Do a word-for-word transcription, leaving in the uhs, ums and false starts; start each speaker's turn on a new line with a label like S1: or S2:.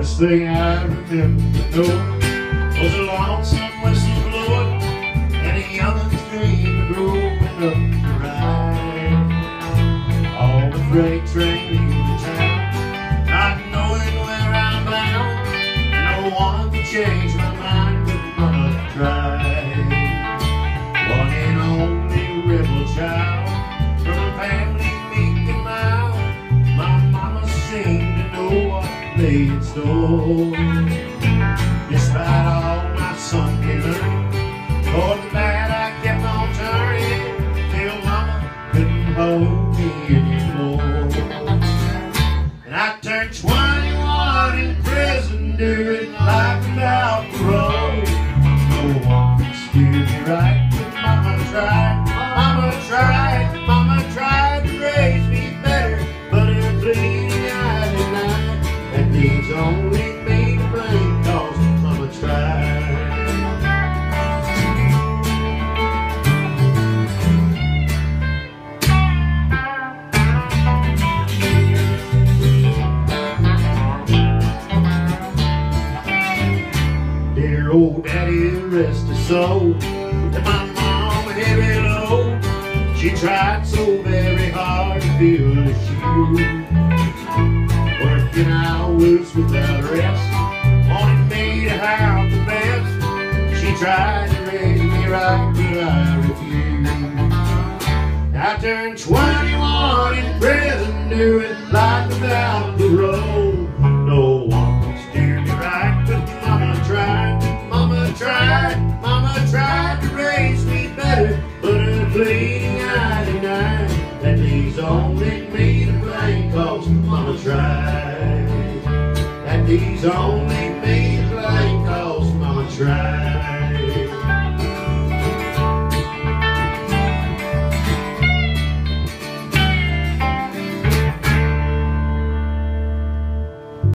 S1: First thing I remember knowing was a lonesome whistle blowing and a youngin's dream of growing up to ride all the freight train leaving town, not knowing where I'm bound. No one could change my mind, but Mama tried. One and only rebel child from a family meek and mild, my mama seemed to know what lay in store. Despite all my sunken earnings, toward the bad I kept on turning, till Mama couldn't hold me anymore. And I turned twenty-one in prison, doing life without parole. No one could steer me right, but Mama tried, Mama tried, Mama tried to raise me better, but her bleeding eyes at night, that leaves only me to blame, cause Mama tried. Dear old daddy, rest his soul, and my mama heavy low, she tried so very hard to fill the shoe, working hours without rest, wanted me to have the best. She tried to raise me right, but I refused. I turned twenty-one in prison, doing life without parole. No one could steer me right, but Mama tried, Mama tried, Mama tried to raise me better, but her bleeding eye denied, that leaves only me to blame, cause Mama tried. That leaves only